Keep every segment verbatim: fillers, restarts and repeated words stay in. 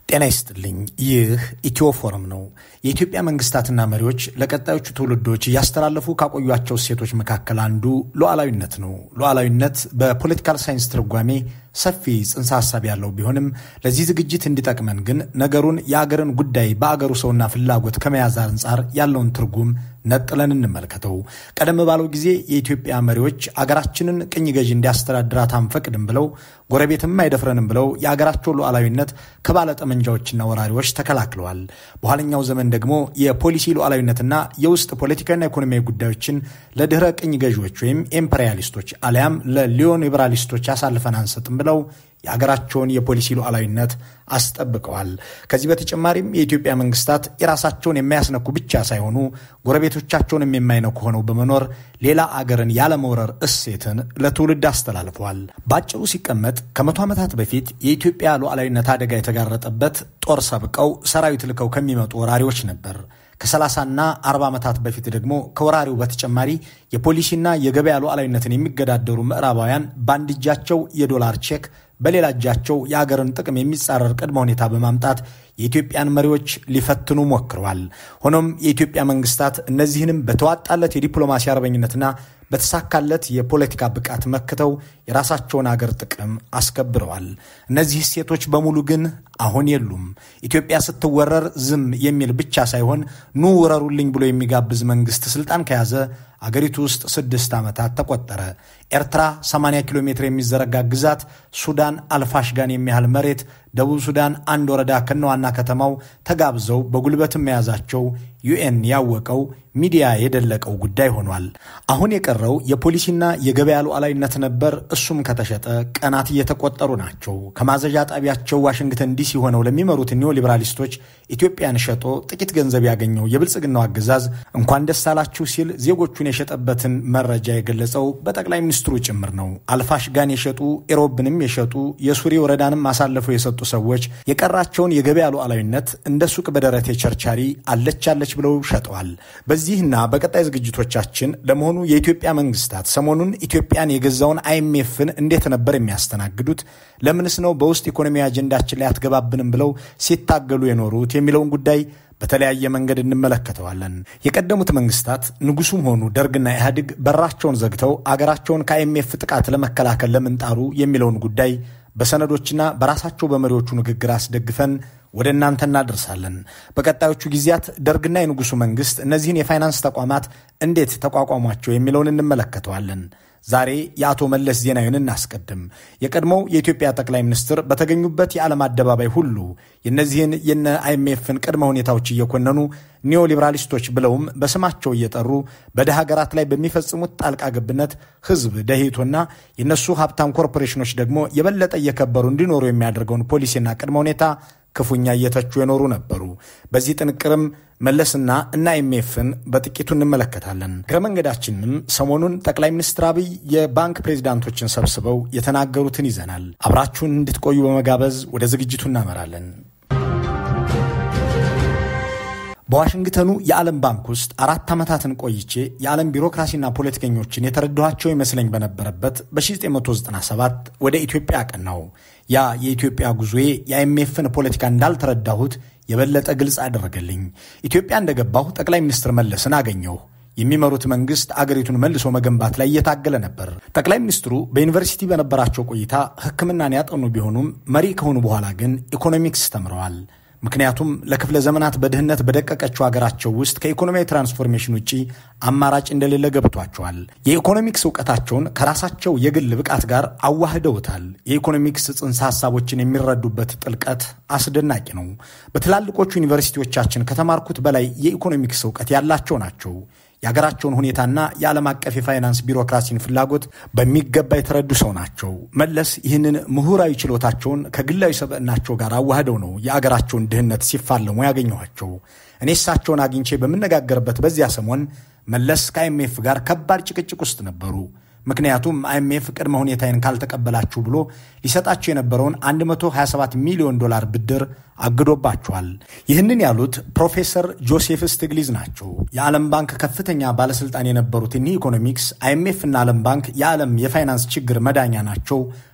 ጤና ይስጥልኝ። ይህ ኢትዮ ፎረም ነው። የኢትዮጵያ መንግስታትና መሪዎች ለቀጣዮቹ ትውልዶች ያስተላለፉ ካቆዩአቸው ሴቶች መካከል አንዱ ሉዓላዊነት ነው። ሉዓላዊነት በፖለቲካል ሳይንስ ትርጓሜ ሰፊ ጽንሰ ሐሳብ ያለው ቢሆንም ለዚህ ዝግጅት እንዲጠቅመን ግን ነገሩን የአገርን ጉዳይ በአገሩ ሰውና ፍላጎት ከመያዝ አንጻር ያለውን ትርጉም ነጥለን እንመልከተው። ቀደም ባለው ጊዜ የኢትዮጵያ መሪዎች አገራችንን ቅኝ ገዢ እንዲያስተዳድራት አንፈቅድም ብለው ጎረቤትም አይደፍረንም ብለው የአገራቸው ሉዓላዊነት ከባለ ጠመንጃዎችና ወራሪዎች ተከላክለዋል። በኋለኛው ዘመን ደግሞ የፖሊሲ ሉዓላዊነትና የውስጥ ፖለቲካና ኢኮኖሚያዊ ጉዳዮችን ለድህረ ቅኝ ገዢዎች ወይም ኢምፔሪያሊስቶች አሊያም ለሊዮኔራሊስቶች አሳልፈን አንሰጥም ብለው የአገራቸውን የፖሊሲ ሉዓላዊነት አስጠብቀዋል። ከዚህ በተጨማሪም የኢትዮጵያ መንግስታት የራሳቸውን የሚያስነኩ ብቻ ሳይሆኑ ጎረቤቶቻቸውንም የማይነኩ ሆነው በመኖር ሌላ አገርን ያለመውረር እሴትን ለትውልድ አስተላልፈዋል። ባጭሩ ሲቀመጥ ከመቶ ዓመታት በፊት የኢትዮጵያ ሉዓላዊነት አደጋ የተጋረጠበት ጦር ሰብቀው ሰራዊት ልከው ከሚመጡ ወራሪዎች ነበር። ከሰላሳና አርባ ዓመታት በፊት ደግሞ ከወራሪው በተጨማሪ የፖሊሲና የገበያ ሉዓላዊነትን የሚገዳደሩ ምዕራባውያን በአንድ እጃቸው የዶላር ቼክ በሌላ እጃቸው የአገርን ጥቅም የሚጻረር ቅድመ ሁኔታ በማምጣት የኢትዮጵያን መሪዎች ሊፈትኑ ሞክረዋል። ሆኖም የኢትዮጵያ መንግስታት እነዚህንም በተዋጣለት የዲፕሎማሲ አርበኝነትና በተሳካለት የፖለቲካ ብቃት መክተው የራሳቸውን አገር ጥቅም አስከብረዋል። እነዚህ ሴቶች በሙሉ ግን አሁን የሉም። ኢትዮጵያ ስትወረር ዝም የሚል ብቻ ሳይሆን ኑ ወረሩልኝ ብሎ የሚጋብዝ መንግስት ስልጣን ከያዘ አገሪቱ ውስጥ ስድስት ዓመታት ተቆጠረ። ኤርትራ ሰማንያ ኪሎ ሜትር የሚዘረጋ ግዛት፣ ሱዳን አልፋሽጋን የሚያህል መሬት፣ ደቡብ ሱዳን አንድ ወረዳ ከነዋና ከተማው ተጋብዘው በጉልበትም መያዛቸው ዩኤን ያወቀው ሚዲያ የደለቀው ጉዳይ ሆኗል። አሁን የቀረው የፖሊሲና የገበያ ሉዓላዊነት ነበር። እሱም ከተሸጠ ቀናት እየተቆጠሩ ናቸው። ከማዘዣ ጣቢያቸው ዋሽንግተን ዲሲ ሆነው ለሚመሩት ኒዮሊበራሊስቶች ኢትዮጵያን ሸጦ ጥቂት ገንዘብ ያገኘው የብልጽግናው አገዛዝ እንኳን ደስ አላችሁ ሲል ዜጎቹን የሸጠበትን መረጃ የገለጸው በጠቅላይ ሚኒስትሩ ጭምር ነው። አልፋሽጋን የሸጡ ኢሮብንም የሸጡ የሱሪ ወረዳንም አሳልፈው የሰጡ ሰዎች የቀራቸውን የገበያ ሉዓላዊነት እንደ ሱቅ በደረቴ ቸርቻሪ አለች አለች ብለው ሸጠዋል። በዚህና በቀጣይ ዝግጅቶቻችን ለመሆኑ የኢትዮጵያ መንግስታት ሰሞኑን ኢትዮጵያን የገዛውን አይኤምኤፍን እንዴት ነበር የሚያስተናግዱት? ለምንስ ነው በውስጥ ኢኮኖሚ አጀንዳችን ላይ አትገባብንም ብለው ሲታገሉ የኖሩት የሚለውን ጉዳይ በተለያየ መንገድ እንመለከተዋለን። የቀደሙት መንግስታት ንጉሱም ሆኑ ደርግና ኢህአዴግ በራቸውን ዘግተው አገራቸውን ከአይኤምኤፍ ጥቃት ለመከላከል ለምንጣሩ የሚለውን ጉዳይ በሰነዶችና በራሳቸው በመሪዎቹ ንግግር አስደግፈን ወደ እናንተ እናደርሳለን። በቀጣዮቹ ጊዜያት ደርግና የንጉሱ መንግስት እነዚህን የፋይናንስ ተቋማት እንዴት ተቋቋሟቸው የሚለውን እንመለከተዋለን። ዛሬ የአቶ መለስ ዜናዊን እናስቀድም። የቀድሞው የኢትዮጵያ ጠቅላይ ሚኒስትር በተገኙበት የዓለም አደባባይ ሁሉ የነዚህን የነ አይኤምኤፍን ቅድመ ሁኔታዎች እየኮነኑ ኒዮሊበራሊስቶች ብለውም በስማቸው እየጠሩ በደሃ ሀገራት ላይ በሚፈጽሙት ጣልቃ ገብነት ህዝብ ደህይቶና የነሱ ሀብታም ኮርፖሬሽኖች ደግሞ የበለጠ እየከበሩ እንዲኖሩ የሚያደርገውን ፖሊሲና ቅድመ ሁኔታ ክፉኛ እየተቹ የኖሩ ነበሩ። በዚህ ጥንቅርም መለስና እና አይኤምኤፍን በጥቂቱ እንመለከታለን። ከመንገዳችንም ሰሞኑን ጠቅላይ ሚኒስትር አብይ የባንክ ፕሬዝዳንቶችን ሰብስበው የተናገሩትን ይዘናል። አብራችሁን እንድትቆዩ በመጋበዝ ወደ ዝግጅቱ እናመራለን። በዋሽንግተኑ የዓለም ባንክ ውስጥ አራት ዓመታትን ቆይቼ የዓለም ቢሮክራሲና ፖለቲከኞችን የተረዳኋቸው ይመስለኝ በነበረበት በ1997 ወደ ኢትዮጵያ አቀናው። ያ የኢትዮጵያ ጉዞዬ የአይኤምኤፍን ፖለቲካ እንዳልተረዳሁት የበለጠ ግልጽ አደረገልኝ። ኢትዮጵያ እንደገባሁ ጠቅላይ ሚኒስትር መለስን አገኘሁ። የሚመሩት መንግስት አገሪቱን መልሶ መገንባት ላይ እየታገለ ነበር። ጠቅላይ ሚኒስትሩ በዩኒቨርሲቲ በነበራቸው ቆይታ ሕክምናን ያጠኑ ቢሆኑም መሪ ከሆኑ በኋላ ግን ኢኮኖሚክስ ተምረዋል። ምክንያቱም ለክፍለ ዘመናት በድህነት በደቀቀችው ሀገራቸው ውስጥ ከኢኮኖሚያዊ ትራንስፎርሜሽን ውጪ አማራጭ እንደሌለ ገብቷቸዋል። የኢኮኖሚክስ ዕውቀታቸውን ከራሳቸው የግል ብቃት ጋር አዋህደውታል። የኢኮኖሚክስ ጽንሰ ሐሳቦችን የሚረዱበት ጥልቀት አስደናቂ ነው። በትላልቆቹ ዩኒቨርሲቲዎቻችን ከተማርኩት በላይ የኢኮኖሚክስ ዕውቀት ያላቸው ናቸው። የሀገራቸውን ሁኔታና የዓለም አቀፍ የፋይናንስ ቢሮክራሲን ፍላጎት በሚገባ የተረዱ ሰው ናቸው። መለስ ይህንን ምሁራዊ ችሎታቸውን ከግላዊ ሰብዕናቸው ጋር አዋህደው ነው የአገራቸውን ድህነት ሲፋለሙ ያገኘኋቸው። እኔ እሳቸውን አግኝቼ በምነጋገርበት በዚያ ሰሞን መለስ ከአይኤምኤፍ ጋር ከባድ ጭቅጭቅ ውስጥ ነበሩ። ምክንያቱም አይኤምኤፍ ቅድመ ሁኔታዬን ካልተቀበላችሁ ብሎ ሊሰጣቸው የነበረውን አንድ መቶ ሃያ ሰባት ሚሊዮን ዶላር ብድር አግዶባቸዋል። ይህንን ያሉት ፕሮፌሰር ጆሴፍ ስቲግሊዝ ናቸው። የዓለም ባንክ ከፍተኛ ባለስልጣን የነበሩት እኒህ ኢኮኖሚክስ አይኤምኤፍ እና ዓለም ባንክ የዓለም የፋይናንስ ችግር መዳኛ ናቸው፣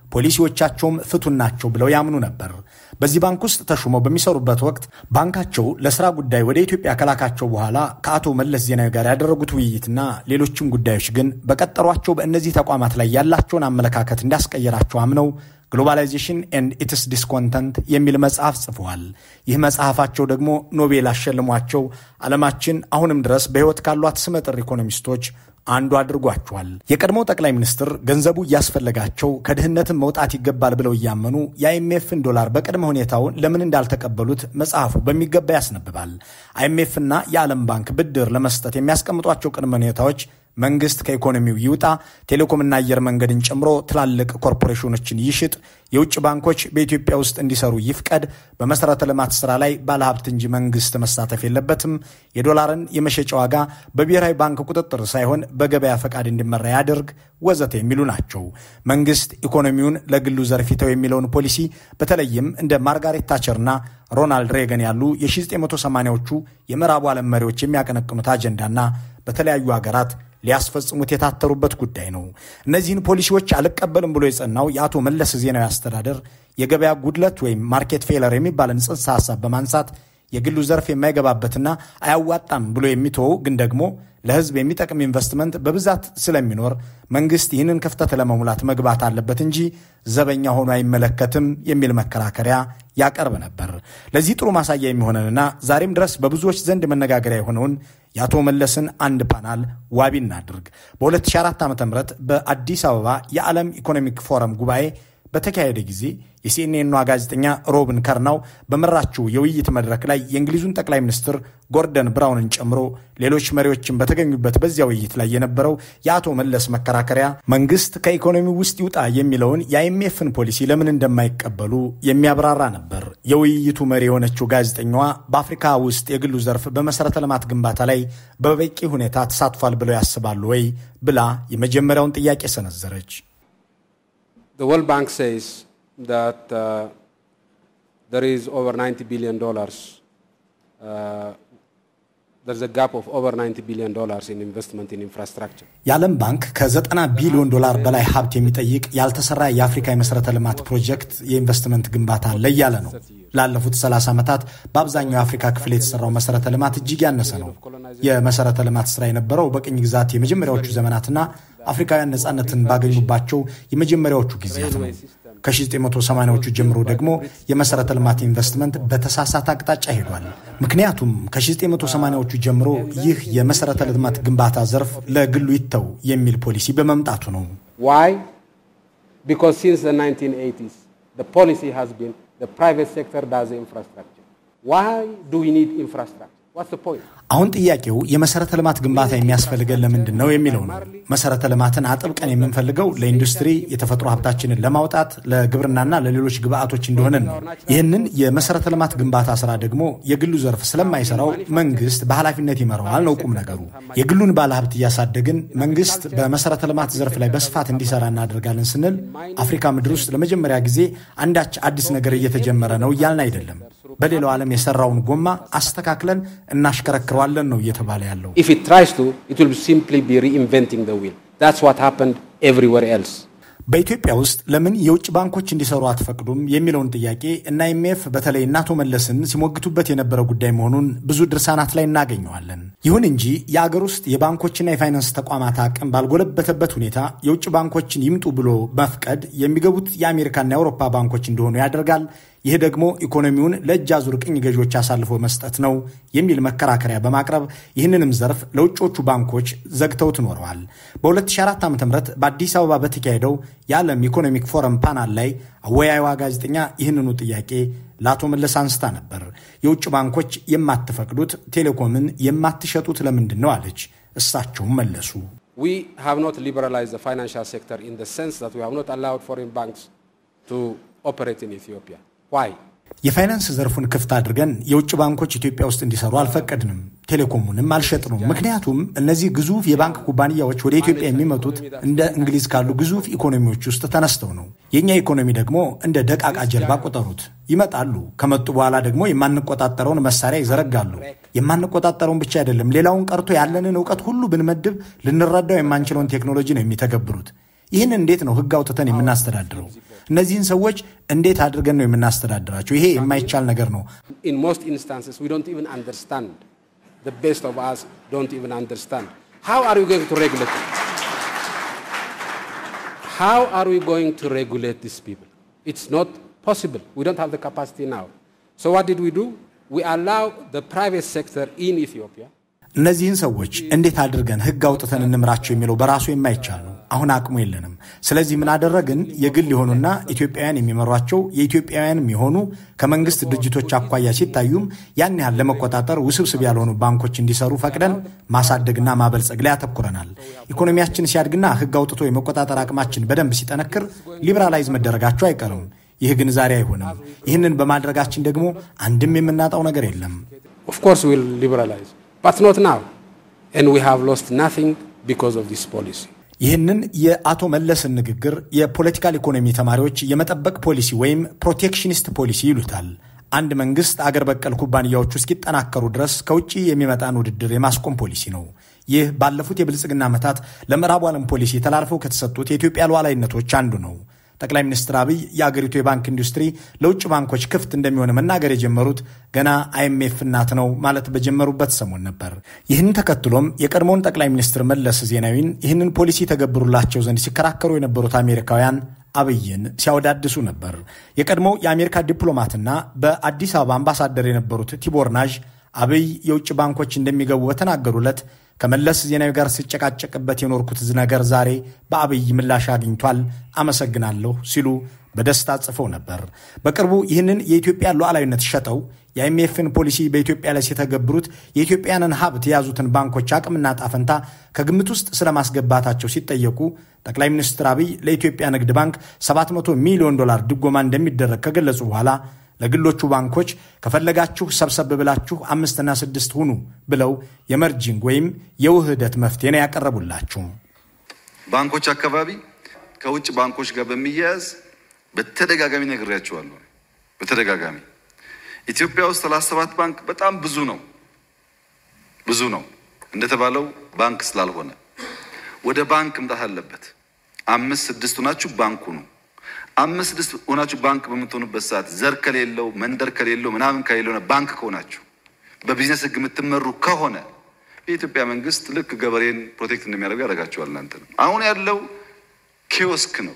ፖሊሲዎቻቸውም ፍቱን ናቸው ብለው ያምኑ ነበር። በዚህ ባንክ ውስጥ ተሹመው በሚሰሩበት ወቅት ባንካቸው ለስራ ጉዳይ ወደ ኢትዮጵያ ከላካቸው በኋላ ከአቶ መለስ ዜናዊ ጋር ያደረጉት ውይይትና ሌሎችም ጉዳዮች ግን በቀጠሯቸው በእነዚህ ተቋማት ላይ ያላቸውን አመለካከት እንዳስቀየራቸው አምነው ግሎባላይዜሽን ኤንድ ኢትስ ዲስኮንተንት የሚል መጽሐፍ ጽፈዋል። ይህ መጽሐፋቸው ደግሞ ኖቤል አሸልሟቸው ዓለማችን አሁንም ድረስ በሕይወት ካሏት ስመጥር ኢኮኖሚስቶች አንዱ አድርጓቸዋል። የቀድሞው ጠቅላይ ሚኒስትር ገንዘቡ እያስፈለጋቸው ከድህነትም መውጣት ይገባል ብለው እያመኑ የአይኤምኤፍን ዶላር በቅድመ ሁኔታው ለምን እንዳልተቀበሉት መጽሐፉ በሚገባ ያስነብባል። አይኤምኤፍና የዓለም ባንክ ብድር ለመስጠት የሚያስቀምጧቸው ቅድመ ሁኔታዎች መንግስት ከኢኮኖሚው ይውጣ፣ ቴሌኮምና አየር መንገድን ጨምሮ ትላልቅ ኮርፖሬሽኖችን ይሽጥ፣ የውጭ ባንኮች በኢትዮጵያ ውስጥ እንዲሰሩ ይፍቀድ፣ በመሰረተ ልማት ስራ ላይ ባለሀብት እንጂ መንግስት መሳተፍ የለበትም፣ የዶላርን የመሸጫ ዋጋ በብሔራዊ ባንክ ቁጥጥር ሳይሆን በገበያ ፈቃድ እንዲመራ ያድርግ ወዘተ የሚሉ ናቸው። መንግስት ኢኮኖሚውን ለግሉ ዘርፍ ይተው የሚለውን ፖሊሲ በተለይም እንደ ማርጋሬት ታቸርና ሮናልድ ሬገን ያሉ የአስራ ዘጠኝ ሰማንያዎቹ የምዕራቡ ዓለም መሪዎች የሚያቀነቅኑት አጀንዳና በተለያዩ ሀገራት ሊያስፈጽሙት የታተሩበት ጉዳይ ነው። እነዚህን ፖሊሲዎች አልቀበልም ብሎ የጸናው የአቶ መለስ ዜናዊ አስተዳደር የገበያ ጉድለት ወይም ማርኬት ፌለር የሚባልን ጽንሰ ሐሳብ በማንሳት የግሉ ዘርፍ የማይገባበትና አያዋጣም ብሎ የሚተወው ግን ደግሞ ለህዝብ የሚጠቅም ኢንቨስትመንት በብዛት ስለሚኖር መንግስት ይህንን ክፍተት ለመሙላት መግባት አለበት እንጂ ዘበኛ ሆኖ አይመለከትም የሚል መከራከሪያ ያቀርብ ነበር። ለዚህ ጥሩ ማሳያ የሚሆነንና ዛሬም ድረስ በብዙዎች ዘንድ መነጋገሪያ የሆነውን የአቶ መለስን አንድ ፓናል ዋቢ እናድርግ። በ2004 ዓ.ም በአዲስ አበባ የዓለም ኢኮኖሚክ ፎረም ጉባኤ በተካሄደ ጊዜ የሲኤንኤን ጋዜጠኛ ሮብን ከርናው በመራችው የውይይት መድረክ ላይ የእንግሊዙን ጠቅላይ ሚኒስትር ጎርደን ብራውንን ጨምሮ ሌሎች መሪዎችን በተገኙበት በዚያ ውይይት ላይ የነበረው የአቶ መለስ መከራከሪያ መንግስት ከኢኮኖሚ ውስጥ ይውጣ የሚለውን የአይኤምኤፍን ፖሊሲ ለምን እንደማይቀበሉ የሚያብራራ ነበር። የውይይቱ መሪ የሆነችው ጋዜጠኛዋ በአፍሪካ ውስጥ የግሉ ዘርፍ በመሰረተ ልማት ግንባታ ላይ በበቂ ሁኔታ ተሳትፏል ብለው ያስባሉ ወይ ብላ የመጀመሪያውን ጥያቄ ሰነዘረች። The World Bank says that uh, there is over ninety billion dollars. Uh, there's a gap of over ninety billion dollars in investment in infrastructure. የዓለም ባንክ ከዘጠና ቢሊዮን ዶላር በላይ ሀብት የሚጠይቅ ያልተሰራ የአፍሪካ የመሰረተ ልማት ፕሮጀክት የኢንቨስትመንት ግንባታ አለ እያለ ነው። ላለፉት ሰላሳ ዓመታት በአብዛኛው የአፍሪካ ክፍል የተሰራው መሰረተ ልማት እጅግ ያነሰ ነው። የመሰረተ ልማት ስራ የነበረው በቅኝ ግዛት የመጀመሪያዎቹ ዘመናትና አፍሪካውያን ነጻነትን ባገኙባቸው የመጀመሪያዎቹ ጊዜያት ነው። ከ1980ዎቹ ጀምሮ ደግሞ የመሰረተ ልማት ኢንቨስትመንት በተሳሳተ አቅጣጫ ሄዷል። ምክንያቱም ከ1980ዎቹ ጀምሮ ይህ የመሰረተ ልማት ግንባታ ዘርፍ ለግሉ ይተው የሚል ፖሊሲ በመምጣቱ ነው። Why? Because since the nineteen eighties the policy has been the private sector does the infrastructure. Why do we need infrastructure? What's the point? አሁን ጥያቄው የመሰረተ ልማት ግንባታ የሚያስፈልገን ለምንድን ነው የሚለው ነው። መሰረተ ልማትን አጥብቀን የምንፈልገው ለኢንዱስትሪ የተፈጥሮ ሀብታችንን ለማውጣት ለግብርናና ለሌሎች ግብአቶች እንደሆነ ነው። ይህንን የመሰረተ ልማት ግንባታ ስራ ደግሞ የግሉ ዘርፍ ስለማይሰራው መንግስት በኃላፊነት ይመራዋል ነው ቁም ነገሩ። የግሉን ባለሀብት እያሳደግን መንግስት በመሰረተ ልማት ዘርፍ ላይ በስፋት እንዲሰራ እናደርጋለን ስንል አፍሪካ ምድር ውስጥ ለመጀመሪያ ጊዜ አንዳች አዲስ ነገር እየተጀመረ ነው እያልን አይደለም። በሌላው ዓለም የሰራውን ጎማ አስተካክለን እናሽከረክረዋለን ነው እየተባለ ያለው። If it tries to, it will simply be reinventing the wheel. That's what happened everywhere else. በኢትዮጵያ ውስጥ ለምን የውጭ ባንኮች እንዲሰሩ አትፈቅዱም የሚለውን ጥያቄ እና አይኤምኤፍ በተለይ እናቶ መለስን ሲሞግቱበት የነበረ ጉዳይ መሆኑን ብዙ ድርሳናት ላይ እናገኘዋለን። ይሁን እንጂ የአገር ውስጥ የባንኮችና የፋይናንስ ተቋማት አቅም ባልጎለበተበት ሁኔታ የውጭ ባንኮችን ይምጡ ብሎ መፍቀድ የሚገቡት የአሜሪካና የአውሮፓ ባንኮች እንደሆኑ ያደርጋል። ይህ ደግሞ ኢኮኖሚውን ለእጅ አዙር ቅኝ ገዢዎች አሳልፎ መስጠት ነው የሚል መከራከሪያ በማቅረብ ይህንንም ዘርፍ ለውጮቹ ባንኮች ዘግተውት ኖረዋል። በ2004 ዓ.ም በአዲስ አበባ በተካሄደው የዓለም ኢኮኖሚክ ፎረም ፓናል ላይ አወያይዋ ጋዜጠኛ ይህንኑ ጥያቄ ለአቶ መለስ አንስታ ነበር። የውጭ ባንኮች የማትፈቅዱት ቴሌኮምን የማትሸጡት ለምንድን ነው አለች። እሳቸውም መለሱ። We have not liberalized the financial sector in the sense that we have not allowed foreign banks to operate in Ethiopia. Why? የፋይናንስ ዘርፉን ክፍት አድርገን የውጭ ባንኮች ኢትዮጵያ ውስጥ እንዲሰሩ አልፈቀድንም፣ ቴሌኮሙንም አልሸጥንም። ምክንያቱም እነዚህ ግዙፍ የባንክ ኩባንያዎች ወደ ኢትዮጵያ የሚመጡት እንደ እንግሊዝ ካሉ ግዙፍ ኢኮኖሚዎች ውስጥ ተነስተው ነው። የኛ ኢኮኖሚ ደግሞ እንደ ደቃቃ ጀልባ ቆጠሩት። ይመጣሉ፣ ከመጡ በኋላ ደግሞ የማንቆጣጠረውን መሳሪያ ይዘረጋሉ። የማንቆጣጠረውን ብቻ አይደለም፣ ሌላውን ቀርቶ ያለንን ዕውቀት ሁሉ ብንመድብ ልንረዳው የማንችለውን ቴክኖሎጂ ነው የሚተገብሩት። ይህን እንዴት ነው ህግ አውጥተን የምናስተዳድረው? እነዚህን ሰዎች እንዴት አድርገን ነው የምናስተዳድራቸው? ይሄ የማይቻል ነገር ነው። In most instances we don't even understand. The best of us don't even understand. How are we going to regulate it? How are we going to regulate these people? It's not possible. We don't have the capacity now. So what did we do? We allow the private sector in Ethiopia. እነዚህን ሰዎች እንዴት አድርገን ህግ አውጥተን እንምራቸው የሚለው በራሱ የማይቻል ነው። አሁን አቅሙ የለንም። ስለዚህ ምን አደረግን? የግል የሆኑና ኢትዮጵያውያን የሚመሯቸው የኢትዮጵያውያንም የሆኑ ከመንግስት ድርጅቶች አኳያ ሲታዩም ያን ያህል ለመቆጣጠር ውስብስብ ያልሆኑ ባንኮች እንዲሰሩ ፈቅደን ማሳደግና ማበልጸግ ላይ አተኩረናል። ኢኮኖሚያችን ሲያድግና ህግ አውጥቶ የመቆጣጠር አቅማችን በደንብ ሲጠነክር ሊበራላይዝ መደረጋቸው አይቀርም። ይህ ግን ዛሬ አይሆንም። ይህንን በማድረጋችን ደግሞ አንድም የምናጣው ነገር የለም። Of course we will liberalize, but not now. And we have lost nothing because of this policy. ይህንን የአቶ መለስን ንግግር የፖለቲካል ኢኮኖሚ ተማሪዎች የመጠበቅ ፖሊሲ ወይም ፕሮቴክሽኒስት ፖሊሲ ይሉታል። አንድ መንግስት አገር በቀል ኩባንያዎች እስኪጠናከሩ ድረስ ከውጪ የሚመጣን ውድድር የማስቆም ፖሊሲ ነው። ይህ ባለፉት የብልጽግና ዓመታት ለምዕራቡ ዓለም ፖሊሲ ተላልፈው ከተሰጡት የኢትዮጵያ ሉዓላዊነቶች አንዱ ነው። ጠቅላይ ሚኒስትር አብይ የአገሪቱ የባንክ ኢንዱስትሪ ለውጭ ባንኮች ክፍት እንደሚሆን መናገር የጀመሩት ገና አይኤምኤፍ እናት ነው ማለት በጀመሩበት ሰሞን ነበር። ይህን ተከትሎም የቀድሞውን ጠቅላይ ሚኒስትር መለስ ዜናዊን ይህንን ፖሊሲ ተገብሩላቸው ዘንድ ሲከራከሩ የነበሩት አሜሪካውያን አብይን ሲያወዳድሱ ነበር። የቀድሞው የአሜሪካ ዲፕሎማትና በአዲስ አበባ አምባሳደር የነበሩት ቲቦር ናዥ አብይ የውጭ ባንኮች እንደሚገቡ በተናገሩለት ከመለስ ዜናዊ ጋር ሲጨቃጨቅበት የኖርኩት ነገር ዛሬ በአብይ ምላሽ አግኝቷል፣ አመሰግናለሁ ሲሉ በደስታ ጽፈው ነበር። በቅርቡ ይህንን የኢትዮጵያ ሉዓላዊነት ሸጠው የአይኤምኤፍን ፖሊሲ በኢትዮጵያ ላይ ሲተገብሩት የኢትዮጵያንን ሀብት የያዙትን ባንኮች አቅምና ጣፈንታ ከግምት ውስጥ ስለማስገባታቸው ሲጠየቁ ጠቅላይ ሚኒስትር አብይ ለኢትዮጵያ ንግድ ባንክ ሰባት መቶ ሚሊዮን ዶላር ድጎማ እንደሚደረግ ከገለጹ በኋላ ለግሎቹ ባንኮች ከፈለጋችሁ ሰብሰብ ብላችሁ አምስት እና ስድስት ሁኑ ብለው የመርጂንግ ወይም የውህደት መፍትሄ ነው ያቀረቡላችሁ። ባንኮች አካባቢ ከውጭ ባንኮች ጋር በሚያያዝ በተደጋጋሚ ነግሬያቸዋለሁ። በተደጋጋሚ ኢትዮጵያ ውስጥ ሰላሳ ሰባት ባንክ በጣም ብዙ ነው ብዙ ነው እንደተባለው ባንክ ስላልሆነ ወደ ባንክ መጣት አለበት። አምስት ስድስት ሆናችሁ ባንኩ ነው። አምስት ስድስት ሆናችሁ ባንክ በምትሆኑበት ሰዓት ዘር ከሌለው መንደር ከሌለው ምናምን ከሌለው ባንክ ከሆናችሁ በቢዝነስ ህግ የምትመሩ ከሆነ የኢትዮጵያ መንግስት ልክ ገበሬን ፕሮቴክት እንደሚያደርግ ያደርጋቸዋል። እናንተ አሁን ያለው ኪዮስክ ነው።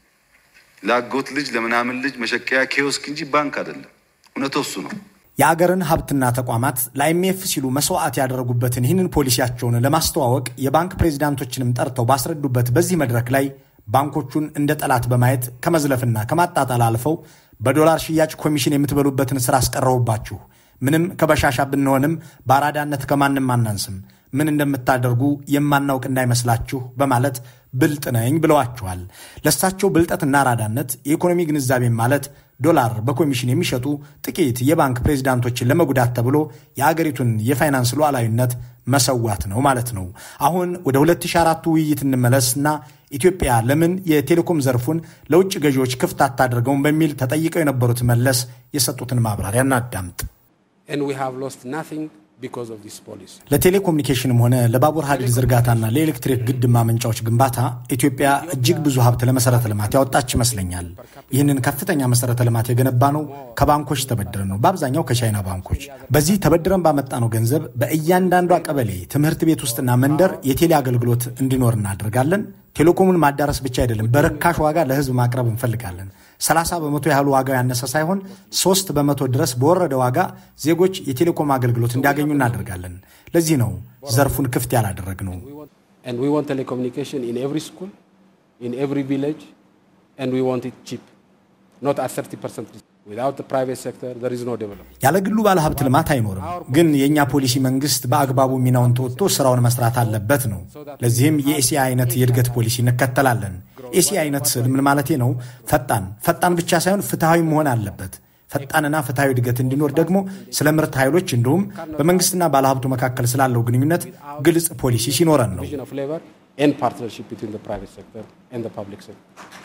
ላጎት ልጅ ለምናምን ልጅ መሸቀያ ኪዮስክ እንጂ ባንክ አይደለም። እውነታው እሱ ነው። የአገርን ሀብትና ተቋማት ለአይኤምኤፍ ሲሉ መስዋዕት ያደረጉበትን ይህንን ፖሊሲያቸውን ለማስተዋወቅ የባንክ ፕሬዝዳንቶችንም ጠርተው ባስረዱበት በዚህ መድረክ ላይ ባንኮቹን እንደ ጠላት በማየት ከመዝለፍና ከማጣጣል አልፈው በዶላር ሽያጭ ኮሚሽን የምትበሉበትን ስራ አስቀረውባችሁ። ምንም ከበሻሻ ብንሆንም ባራዳነት ከማንም አናንስም፣ ምን እንደምታደርጉ የማናውቅ እንዳይመስላችሁ በማለት ብልጥ ነኝ ብለዋቸዋል። ለሳቸው ብልጠትና ራዳነት የኢኮኖሚ ግንዛቤ ማለት ዶላር በኮሚሽን የሚሸጡ ጥቂት የባንክ ፕሬዝዳንቶችን ለመጉዳት ተብሎ የአገሪቱን የፋይናንስ ሉዓላዊነት መሰዋት ነው ማለት ነው። አሁን ወደ ሁለት ሺህ አራት ውይይት እንመለስና ኢትዮጵያ ለምን የቴሌኮም ዘርፉን ለውጭ ገዢዎች ክፍት አታደርገውም በሚል ተጠይቀው የነበሩት መለስ የሰጡትን ማብራሪያ እናዳምጥ። And we have lost nothing because of this policy. ለቴሌኮሙኒኬሽንም ሆነ ለባቡር ሀዲድ ዝርጋታና ለኤሌክትሪክ ግድብ ማመንጫዎች ግንባታ ኢትዮጵያ እጅግ ብዙ ሀብት ለመሰረተ ልማት ያወጣች ይመስለኛል። ይህንን ከፍተኛ መሰረተ ልማት የገነባ ነው ከባንኮች ተበድረን ነው፣ በአብዛኛው ከቻይና ባንኮች። በዚህ ተበድረን ባመጣነው ገንዘብ በእያንዳንዷ ቀበሌ ትምህርት ቤት ውስጥና መንደር የቴሌ አገልግሎት እንዲኖር እናደርጋለን። ቴሌኮሙን ማዳረስ ብቻ አይደለም፣ በርካሽ ዋጋ ለህዝብ ማቅረብ እንፈልጋለን። ሰላሳ በመቶ ያህሉ ዋጋው ያነሰ ሳይሆን ሶስት በመቶ ድረስ በወረደ ዋጋ ዜጎች የቴሌኮም አገልግሎት እንዲያገኙ እናደርጋለን። ለዚህ ነው ዘርፉን ክፍት ያላደረግነው። And we want telecommunication in every school, in every village, and we want it cheap, not at thirty percent. Without the private sector there is no development. ያለ ግሉ ባለ ሀብት ልማት አይኖርም። ግን የኛ ፖሊሲ መንግስት በአግባቡ ሚናውን ተወጥቶ ስራውን መስራት አለበት ነው። ለዚህም የኤሲያ አይነት የእድገት ፖሊሲ እንከተላለን። ኤሲያ አይነት ምን ማለት ነው? ፈጣን ፈጣን ብቻ ሳይሆን ፍትሃዊ መሆን አለበት። ፈጣንና ፍትሃዊ እድገት እንዲኖር ደግሞ ስለ ምርት ኃይሎች እንዲሁም በመንግስትና ባለ ሀብቱ መካከል ስላለው ግንኙነት ግልጽ ፖሊሲ ሲኖረን ነው። And partnership between the private sector and the public sector.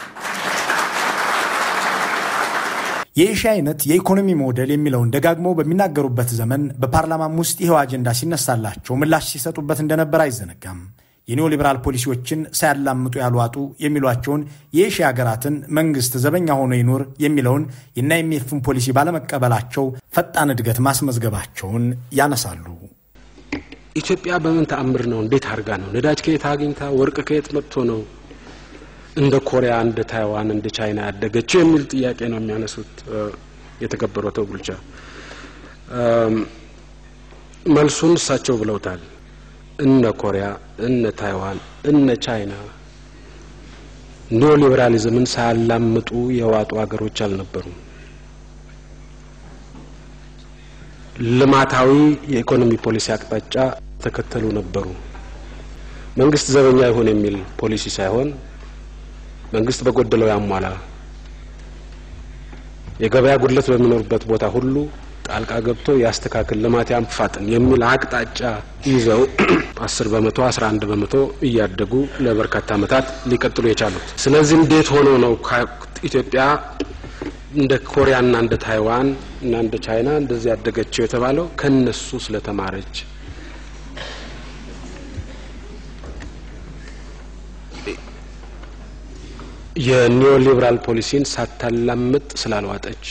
የኤሽያ አይነት የኢኮኖሚ ሞዴል የሚለውን ደጋግመው በሚናገሩበት ዘመን በፓርላማም ውስጥ ይሄው አጀንዳ ሲነሳላቸው ምላሽ ሲሰጡበት እንደነበር አይዘነጋም። የኒዮሊበራል ፖሊሲዎችን ሳያላምጡ ያልዋጡ የሚሏቸውን የኤሽያ ሀገራትን መንግስት ዘበኛ ሆኖ ይኖር የሚለውን የአይኤምኤፍን ፖሊሲ ባለመቀበላቸው ፈጣን እድገት ማስመዝገባቸውን ያነሳሉ። ኢትዮጵያ በምን ተአምር ነው እንዴት አርጋ ነው ነዳጅ ከየት አግኝታ ወርቅ ከየት መጥቶ ነው እንደ ኮሪያ እንደ ታይዋን እንደ ቻይና ያደገችው የሚል ጥያቄ ነው የሚያነሱት የተከበረው አቶ ቡልቻ። መልሱን እሳቸው ብለውታል። እነ ኮሪያ እነ ታይዋን እነ ቻይና ኒዮሊበራሊዝምን ሳያላምጡ የዋጡ ሀገሮች አልነበሩም። ልማታዊ የኢኮኖሚ ፖሊሲ አቅጣጫ ተከተሉ ነበሩ። መንግስት ዘበኛ ይሁን የሚል ፖሊሲ ሳይሆን መንግስት በጎደለው ያሟላ የገበያ ጉድለት በሚኖርበት ቦታ ሁሉ ጣልቃ ገብቶ ያስተካክል ልማት ያንፋጥን የሚል አቅጣጫ ይዘው አስር በመቶ አስራ አንድ በመቶ እያደጉ ለበርካታ ዓመታት ሊቀጥሉ የቻሉት። ስለዚህ እንዴት ሆኖ ነው ኢትዮጵያ እንደ ኮሪያና እንደ ታይዋን እና እንደ ቻይና እንደዚህ ያደገችው የተባለው? ከነሱ ስለተማረች የኒዮሊበራል ፖሊሲን ሳታላምጥ ስላልዋጠች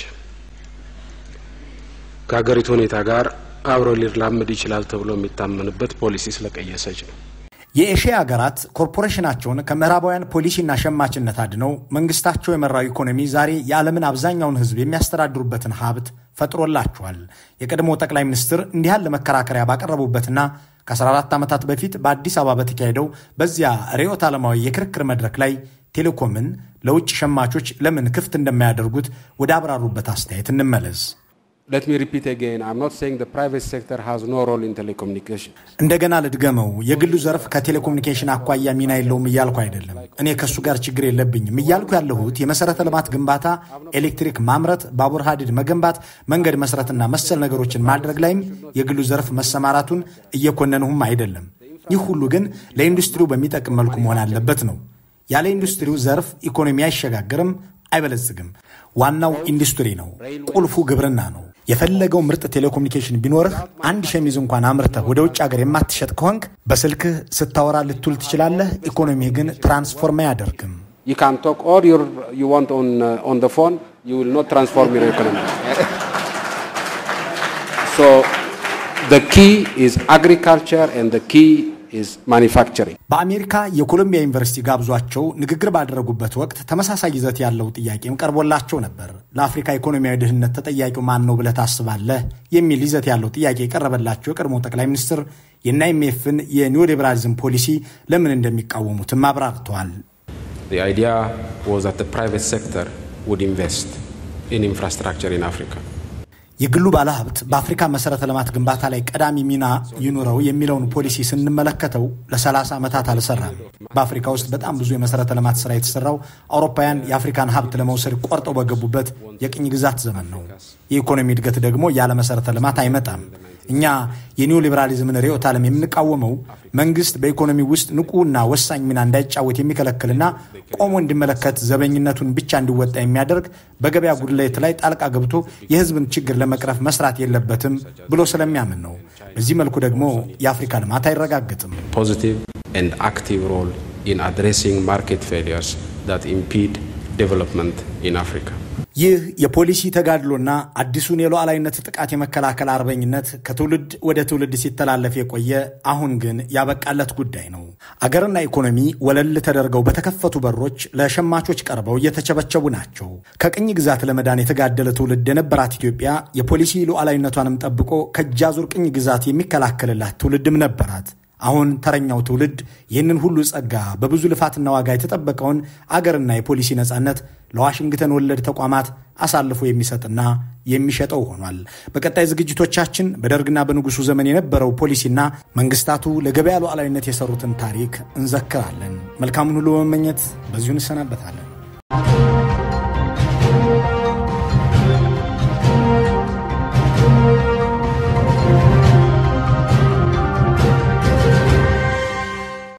ከሀገሪቱ ሁኔታ ጋር አብሮ ሊራመድ ይችላል ተብሎ የሚታመንበት ፖሊሲ ስለቀየሰች ነው። የኤሽያ ሀገራት ኮርፖሬሽናቸውን ከምዕራባውያን ፖሊሲና ሸማችነት አድነው መንግስታቸው የመራው ኢኮኖሚ ዛሬ የዓለምን አብዛኛውን ህዝብ የሚያስተዳድሩበትን ሀብት ፈጥሮላቸዋል። የቀድሞ ጠቅላይ ሚኒስትር እንዲህ ያለ መከራከሪያ ባቀረቡበትና ከአስራ አራት ዓመታት በፊት በአዲስ አበባ በተካሄደው በዚያ ርዕዮተ ዓለማዊ የክርክር መድረክ ላይ ቴሌኮምን ለውጭ ሸማቾች ለምን ክፍት እንደማያደርጉት ወደ አብራሩበት አስተያየት እንመለስ። Let me repeat again, I'm not saying the private sector has no role in telecommunication. እንደገና ልድገመው፣ የግሉ ዘርፍ ከቴሌኮሙኒኬሽን አኳያ ሚና የለውም እያልኩ አይደለም። እኔ ከሱ ጋር ችግር የለብኝም እያልኩ ያለሁት የመሰረተ ልማት ግንባታ፣ ኤሌክትሪክ ማምረት፣ ባቡር ሀዲድ መገንባት፣ መንገድ መስራትና መሰል ነገሮችን ማድረግ ላይም የግሉ ዘርፍ መሰማራቱን እየኮነንሁም አይደለም። ይህ ሁሉ ግን ለኢንዱስትሪው በሚጠቅም መልኩ መሆን አለበት ነው። ያለ ኢንዱስትሪው ዘርፍ ኢኮኖሚ አይሸጋገርም፣ አይበለጽግም። ዋናው ኢንዱስትሪ ነው። ቁልፉ ግብርና ነው። የፈለገው ምርጥ ቴሌኮሙኒኬሽን ቢኖርህ አንድ ሸሚዝ እንኳን አምርተህ ወደ ውጭ ሀገር የማትሸጥ ከሆንክ በስልክህ ስታወራ ልትውል ትችላለህ። ኢኮኖሚ ግን ትራንስፎርም አያደርግም። You can talk all your, you want on, uh, on the phone, you will not transform your economy. So the key is agriculture and the key is manufacturing. በአሜሪካ የኮሎምቢያ ዩኒቨርሲቲ ጋብዟቸው ንግግር ባደረጉበት ወቅት ተመሳሳይ ይዘት ያለው ጥያቄም ቀርቦላቸው ነበር። ለአፍሪካ ኢኮኖሚያዊ ድህነት ተጠያቂው ማን ነው ብለህ ታስባለህ የሚል ይዘት ያለው ጥያቄ ቀረበላቸው። የቀድሞ ጠቅላይ ሚኒስትር የአይኤምኤፍን የኒዮሊበራሊዝም ፖሊሲ ለምን እንደሚቃወሙትም አብራርተዋል። The idea was that the private sector would invest in infrastructure in Africa. የግሉ ባለሀብት በአፍሪካ መሰረተ ልማት ግንባታ ላይ ቀዳሚ ሚና ይኑረው የሚለውን ፖሊሲ ስንመለከተው ለሰላሳ ዓመታት አልሰራም። በአፍሪካ ውስጥ በጣም ብዙ የመሰረተ ልማት ስራ የተሰራው አውሮፓውያን የአፍሪካን ሀብት ለመውሰድ ቆርጠው በገቡበት የቅኝ ግዛት ዘመን ነው። የኢኮኖሚ እድገት ደግሞ ያለ መሰረተ ልማት አይመጣም። እኛ የኒዮሊበራሊዝምን ርዕዮተ ዓለም የምንቃወመው መንግስት በኢኮኖሚ ውስጥ ንቁና ወሳኝ ሚና እንዳይጫወት የሚከለክልና ቆሞ እንዲመለከት ዘበኝነቱን ብቻ እንዲወጣ የሚያደርግ በገበያ ጉድለት ላይ ጣልቃ ገብቶ የህዝብን ችግር ለመቅረፍ መስራት የለበትም ብሎ ስለሚያምን ነው። በዚህ መልኩ ደግሞ የአፍሪካ ልማት አይረጋገጥም። Positive and active role in addressing market failures that impede development in Africa. ይህ የፖሊሲ ተጋድሎና አዲሱን የሉዓላዊነት ጥቃት የመከላከል አርበኝነት ከትውልድ ወደ ትውልድ ሲተላለፍ የቆየ አሁን ግን ያበቃለት ጉዳይ ነው። አገርና ኢኮኖሚ ወለል ተደርገው በተከፈቱ በሮች ለሸማቾች ቀርበው እየተቸበቸቡ ናቸው። ከቅኝ ግዛት ለመዳን የተጋደለ ትውልድ የነበራት ኢትዮጵያ የፖሊሲ ሉዓላዊነቷንም ጠብቆ ከጃዙር ቅኝ ግዛት የሚከላከልላት ትውልድም ነበራት። አሁን ተረኛው ትውልድ ይህንን ሁሉ ጸጋ በብዙ ልፋትና ዋጋ የተጠበቀውን አገርና የፖሊሲ ነጻነት ለዋሽንግተን ወለድ ተቋማት አሳልፎ የሚሰጥና የሚሸጠው ሆኗል። በቀጣይ ዝግጅቶቻችን በደርግና በንጉሱ ዘመን የነበረው ፖሊሲና መንግስታቱ ለገበያ ሉዓላዊነት የሰሩትን ታሪክ እንዘክራለን። መልካሙን ሁሉ በመመኘት በዚሁ እንሰናበታለን።